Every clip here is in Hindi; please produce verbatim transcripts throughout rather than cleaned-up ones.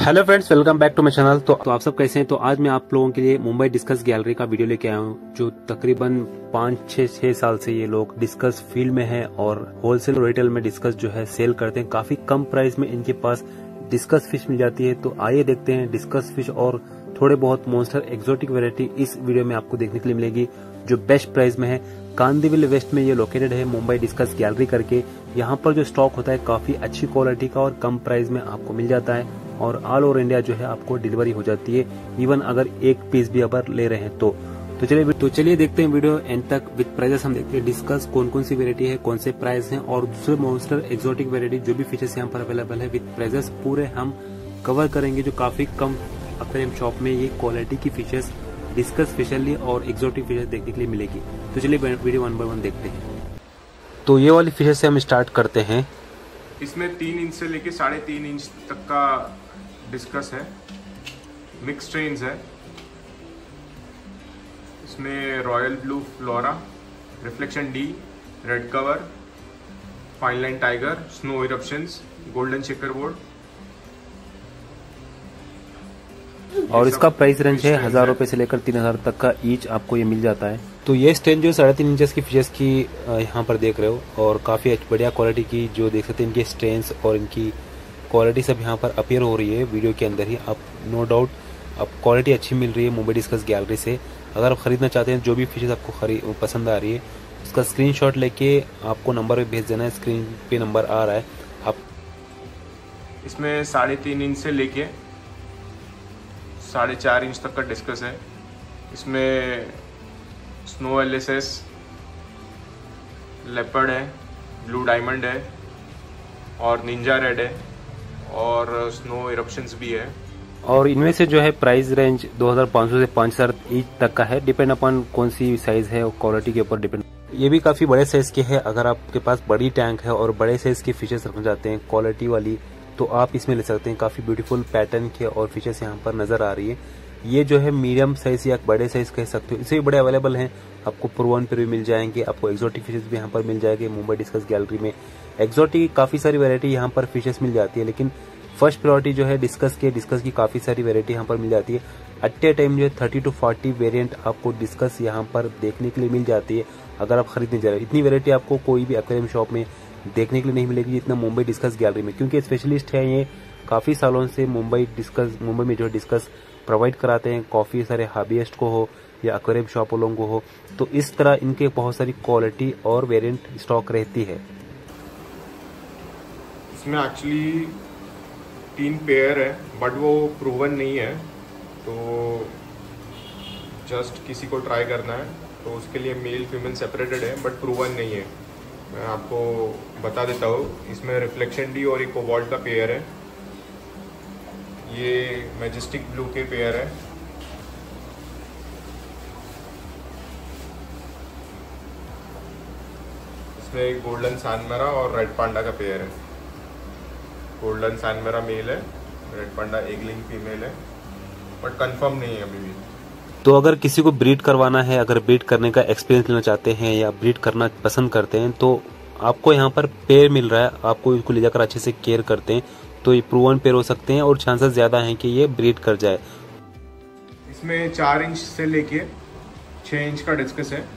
Hello friends, welcome back to my channel. तो, तो आप सब कैसे हैं? तो आज मैं आप लोगों के लिए मुंबई डिस्कस गैलरी का वीडियो लेके आया हूँ, जो तकरीबन पाँच छह छह साल से ये लोग डिस्कस फील्ड में है और होलसेल और रिटेल में डिस्कस जो है सेल करते हैं। काफी कम प्राइस में इनके पास डिस्कस फिश मिल जाती है। तो आइए देखते हैं डिस्कस फिश और थोड़े बहुत मॉन्स्टर एक्सोटिक वेरायटी इस वीडियो में आपको देखने के लिए मिलेगी, जो बेस्ट प्राइस में है। कांदिवली वेस्ट में ये लोकेटेड है, मुंबई डिस्कस गैलरी करके। यहाँ पर जो स्टॉक होता है काफी अच्छी क्वालिटी का और कम प्राइस में आपको मिल जाता है और ऑल ओवर इंडिया जो है आपको डिलीवरी हो जाती है, इवन अगर एक पीस भी अगर ले रहे हैं तो तो चलिए तो चलिए देखते हैं वीडियो एंड तक विद प्राइसेस। हम देखते हैं डिस्कस कौन कौन सी वेरायटी है, कौन से प्राइस हैं और दूसरे मॉन्स्टर एक्सोटिक वेरायटी जो भी फीचर्स यहाँ पर अवेलेबल है विद प्राइसेस पूरे हम कवर करेंगे, जो काफी कम एक्वेरियम शॉप में ये क्वालिटी की फीचर्स डिस्कस स्पेशली और एक्सोटिक फीचर्स देखने के लिए मिलेगी। तो चलिए वीडियो वन बाय वन देखते हैं। तो ये वाली फीचर से हम स्टार्ट करते हैं। इसमें तीन इंच से लेके साढ़े तीन इंच तक का डिस्कस है, मिक्स ट्रेन्स है। इसमें royal blue flora, reflection D, red cover, fine line tiger, snow eruptions, golden checker board और इसका प्राइस रेंज है हजार रुपए से लेकर तीन हजार तक का ईच आपको ये मिल जाता है। तो ये स्टैंड जो साढ़े तीन इंचेस की फीचर्स की यहाँ पर देख रहे हो और काफी बढ़िया क्वालिटी की जो देख सकते हैं इनके स्ट्रेंस और इनकी क्वालिटी सब यहाँ पर अपीयर हो रही है वीडियो के अंदर ही। आप नो डाउट अब क्वालिटी अच्छी मिल रही है मुंबई डिस्कस गैलरी से। अगर आप खरीदना चाहते हैं, जो भी फीचर्स आपको खरीद पसंद आ रही है, उसका स्क्रीनशॉट लेके आपको नंबर पे भेज देना है। स्क्रीन पे नंबर आ रहा है। आप इसमें साढ़े तीन इंच से लेके साढ़े चार इंच तक का डिस्कस है। इसमें snow L S S, leopard है, ब्लू डायमंड है और निंजा रेड है और स्नो इरप्शंस भी है। और इनमें से जो है प्राइस रेंज दो हज़ार पाँच सौ से पाँच हज़ार ईच तक का है, डिपेंड अपॉन कौन सी साइज है और क्वालिटी के ऊपर डिपेंड। ये भी काफी बड़े साइज के है। अगर आपके पास बड़ी टैंक है और बड़े साइज के फीचर्स रखना चाहते हैं क्वालिटी वाली, तो आप इसमें ले सकते हैं। काफी ब्यूटीफुल पैटर्न के और फीचर्स यहाँ पर नजर आ रही है। ये जो है मीडियम साइज या बड़े साइज कह सकते हो, इससे भी बड़े अवेलेबल हैं। आपको पुरवन पर भी मिल जाएंगे, आपको एक्सोटिक फीचर्स भी यहाँ पर मिल जाएंगे। मुंबई डिस्कस गैलरी में एक्सोटिक काफी सारी वेरायटी यहाँ पर फीचर्स मिल जाती है, लेकिन फर्स्ट प्रायोरिटी जो है डिस्कस के डिस्कस की काफी सारी वेरायटी यहाँ पर मिल जाती है। एट ए टाइम जो है थर्टी टू फोर्टी वेरिएंट आपको डिस्कस यहाँ पर देखने के लिए मिल जाती है। अगर आप खरीदने जा रहे हैं, इतनी वेरायटी आपको कोई भी एक्वेरियम शॉप में देखने के लिए नहीं मिलेगी जितना मुंबई डिस्कस गैलरी में, क्योंकि स्पेशलिस्ट है ये। काफी सालों से मुंबई डिस्कस मुंबई में जो डिस्कस प्रोवाइड कराते हैं काफी सारे हॉबियस्ट को हो या एक्वेरियम शॉप वालों को हो, तो इस तरह इनके बहुत सारी क्वालिटी और वेरिएंट स्टॉक रहती है। इसमें एक्चुअली तीन पेयर है बट वो प्रूवन नहीं है, तो जस्ट किसी को ट्राई करना है तो उसके लिए मेल फीमेल सेपरेटेड है बट प्रूवन नहीं है। मैं आपको बता देता हूँ। इसमें रिफ्लेक्शन डी और एक कोबाल्ट का पेयर है। ये मैजेस्टिक ब्लू के पेयर है। इसमें एक गोल्डन सैनमेरा और रेड पांडा का पेयर है। गोल्डन सैनमेरा मेल है, रेड पांडा एगलिंग फीमेल है, बट कंफर्म नहीं है अभी भी। तो अगर किसी को ब्रीड करवाना है, अगर ब्रीड करने का एक्सपीरियंस लेना चाहते हैं या ब्रीड करना पसंद करते हैं, तो आपको यहाँ पर पेयर मिल रहा है। आपको इसको ले जाकर अच्छे से केयर करते हैं तो ये प्रूवन पेयर हो सकते हैं और चांसेस ज्यादा हैं कि ये ब्रीड कर जाए। इसमें चार इंच से लेके छह इंच का डिस्कस है।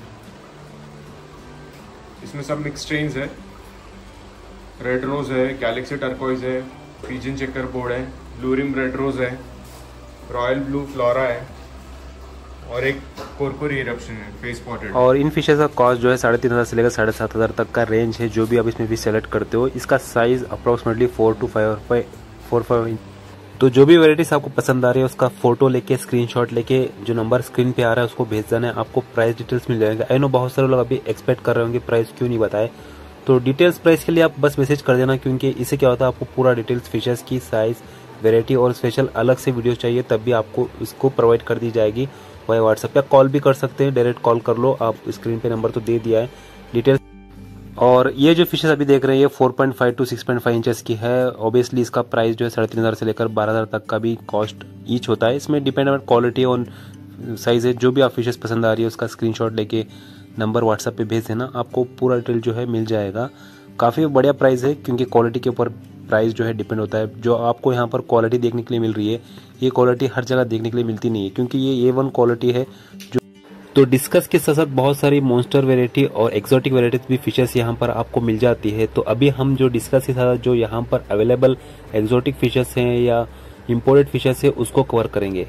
इसमें सब मिक्स ट्रेन्स है। रेड रोज है, गैलेक्सी टर्कोइज है, पिजन चेकर बोर्ड है, ब्लू रिम रेड रोज है, रॉयल ब्लू फ्लोरा है और एक कोरकोरी इरप्शन है, फेस स्पॉटेड। और इन फिशेस का कॉस्ट जो है साढ़े तीन हजार से लेकर साढ़े सात हजार तक का रेंज है, जो भी आप इसमें भी सेलेक्ट करते हो। इसका size approximately four to five four five inch. तो जो भी वेराइटीज आपको पसंद आ रही है उसका फोटो लेके स्क्रीनशॉट लेके जो नंबर स्क्रीन पे आ रहा है उसको भेज देना है। आपको प्राइस डिटेल्स मिल जाएगा। आई नो बहुत सारे लोग अभी एक्सपेक्ट कर रहे होंगे प्राइस क्यों नहीं बताए, तो डिटेल्स प्राइस के लिए आप बस मैसेज कर देना, क्योंकि इससे क्या होता है आपको पूरा डिटेल्स फीचर्स की साइज वेरायटी और स्पेशल अलग से वीडियो चाहिए तब भी आपको इसको प्रोवाइड कर दी जाएगी। वही व्हाट्सएप या कॉल भी कर सकते हैं, डायरेक्ट कॉल कर लो आप। स्क्रीन पे नंबर तो दे दिया है डिटेल्स। और ये जो फिशेस अभी देख रहे हैं ये four point five to six point five inches की है। ऑब्वियसली इसका प्राइस जो है साढ़े तीन हजार से लेकर बारह हजार तक का भी कॉस्ट ईच होता है। इसमें डिपेंड ऑन क्वालिटी और साइज है। जो भी आप फिशेस पसंद आ रही है उसका स्क्रीनशॉट लेके नंबर व्हाट्सएप पे भेज देना, आपको पूरा डिटेल जो है मिल जाएगा। काफ़ी बढ़िया प्राइस है क्योंकि क्वालिटी के ऊपर प्राइस जो है डिपेंड होता है। जो आपको यहाँ पर क्वालिटी देखने के लिए मिल रही है, ये क्वालिटी हर जगह देखने के लिए मिलती नहीं है, क्योंकि ये ए वन क्वालिटी है। जो तो डिस्कस के साथ साथ बहुत सारी मॉन्स्टर वेराइटी और एक्सोटिक वेराइटी भी फिशेस यहाँ पर आपको मिल जाती है। तो अभी हम जो डिस्कस के साथ जो यहाँ पर अवेलेबल एक्सोटिक फिशेस हैं या इम्पोर्टेड फिशेस है उसको कवर करेंगे।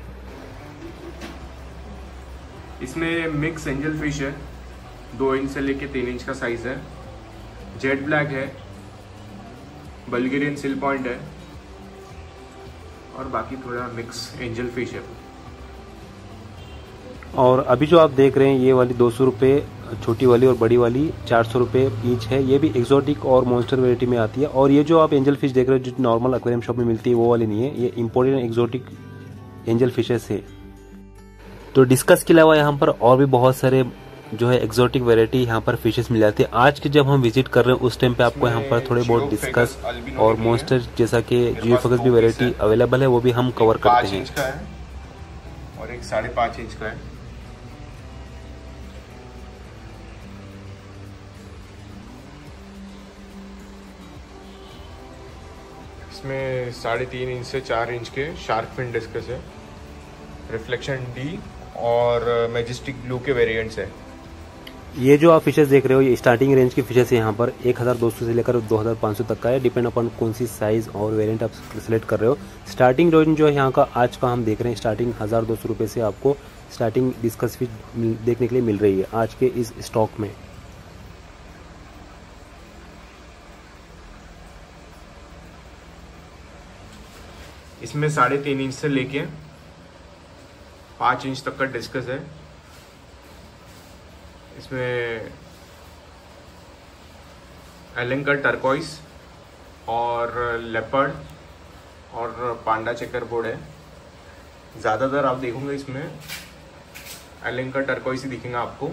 इसमें मिक्स एंजल फिश है, दो इंच से लेके तीन इंच का साइज है, जेट ब्लैक है, बल्गेरियन सिल पॉइंट है और बाकी थोड़ा मिक्स एंजल फिश है। और अभी जो आप देख रहे हैं ये वाली दो सौ रुपये छोटी वाली और बड़ी वाली चार सौ रुपये ईच है। ये भी एक्सोटिक और मॉन्स्टर वेराइटी में आती है। और ये जो आप एंजल फिश देख रहे हो जो नॉर्मल एक्वेरियम शॉप में मिलती है वो वाली नहीं है, ये इम्पोर्टेड एक्सोटिक एंजल फिशेस है। तो डिस्कस के अलावा यहाँ पर और भी बहुत सारे जो है एक्सोटिक वेराइटी यहाँ पर फिशेस मिल जाती है। आज के जब हम विजिट कर रहे हैं उस टाइम पे आपको यहाँ पर थोड़े बहुत डिस्कस और मॉन्स्टर जैसा कि जियोफेगस भी वेराइटी अवेलेबल है, वो भी हम कवर करते हैं। इंच का है और एक साढ़े पाँच इंच का है। इसमें साढ़े तीन इंच से चार इंच के शार्क फिन डिस्कस है, रिफ्लेक्शन डी और मैजेस्टिक ब्लू के वेरिएंट्स है। ये जो आप फिशेस देख रहे हो ये स्टार्टिंग रेंज की फिशेस है। यहाँ पर एक हज़ार दो सौ से लेकर दो हज़ार पाँच सौ तक का है, डिपेंड अपॉन कौन सी साइज और वेरिएंट आप सिलेक्ट कर रहे हो। स्टार्टिंग रेंज जो है यहाँ का आज का हम देख रहे हैं स्टार्टिंग हज़ार दो सौ रुपये से आपको स्टार्टिंग डिस्कस फिश देखने के लिए मिल रही है आज के इस स्टॉक में। इसमें साढ़े तीन इंच से लेके पाँच इंच तक का डिस्कस है। इसमें एलेंका टर्कोइस और लेपर्ड और पांडा चेकर बोर्ड है। ज़्यादातर आप देखोगे इसमें एलेंका टर्कोइस ही दिखेगा आपको।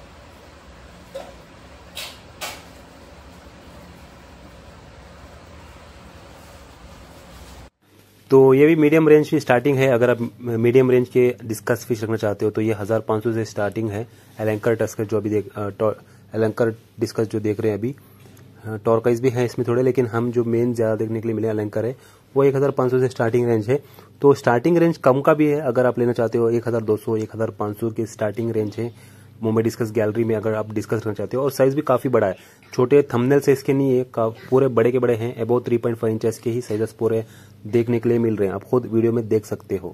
तो ये भी मीडियम रेंज की स्टार्टिंग है। अगर आप मीडियम रेंज के डिस्कस फिश रखना चाहते हो तो ये हज़ार पाँच सौ से स्टार्टिंग है। एलेंकर टस्कर जो अभी देख एलेंकर डिस्कस जो देख रहे हैं अभी, टॉर्काइज भी है इसमें थोड़े, लेकिन हम जो मेन ज़्यादा देखने के लिए मिले एलेंकर है वो एक हज़ार पाँच सौ से स्टार्टिंग रेंज है। तो स्टार्टिंग रेंज कम का भी है, अगर आप लेना चाहते हो एक हज़ार दो सौ एक हज़ार पाँच सौ की स्टार्टिंग रेंज है मुंबई डिस्कस गैलरी में अगर आप डिस्कस करना चाहते हो। और साइज भी काफ़ी बड़ा है, छोटे थंबनेल से इसके नहीं है, पूरे बड़े के बड़े हैं। About three point five inches के ही साइजेस पूरे देखने के लिए मिल रहे हैं, आप खुद वीडियो में देख सकते हो।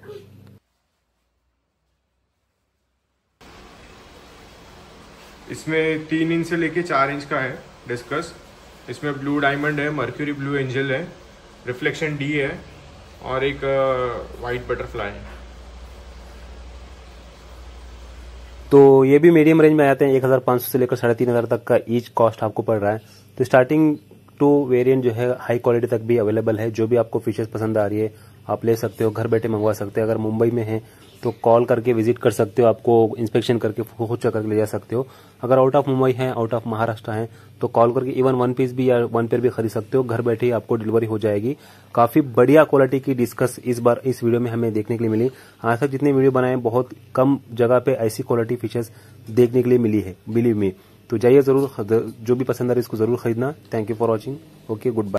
इसमें तीन इंच से लेके चार इंच का है डिस्कस। इसमें ब्लू डायमंड है, मर्क्यूरी ब्लू एंजल है, रिफ्लेक्शन डी है और एक वाइट बटरफ्लाई है। तो ये भी मीडियम रेंज में आते हैं, एक हज़ार पाँच सौ से लेकर साढ़े तीन हज़ार तक का ईच कॉस्ट आपको पड़ रहा है। तो स्टार्टिंग टू वेरिएंट जो है हाई क्वालिटी तक भी अवेलेबल है। जो भी आपको फिशेस पसंद आ रही है आप ले सकते हो, घर बैठे मंगवा सकते हो। अगर मुंबई में है तो कॉल करके विजिट कर सकते हो, आपको इंस्पेक्शन करके खुद चेक करके ले जा सकते हो। अगर आउट ऑफ मुंबई है, आउट ऑफ महाराष्ट्र है तो कॉल करके इवन वन पीस भी या वन पेयर भी खरीद सकते हो, घर बैठे ही आपको डिलीवरी हो जाएगी। काफी बढ़िया क्वालिटी की डिस्कस इस बार इस वीडियो में हमें देखने के लिए मिली। आज तक जितने वीडियो बनाए बहुत कम जगह पे ऐसी क्वालिटी फिशेस देखने के लिए मिली है, बिलीव मी। तो जाइए जरूर, जो भी पसंद आ रहा है इसको जरूर खरीदना। Thank you for watching. Okay, good bye.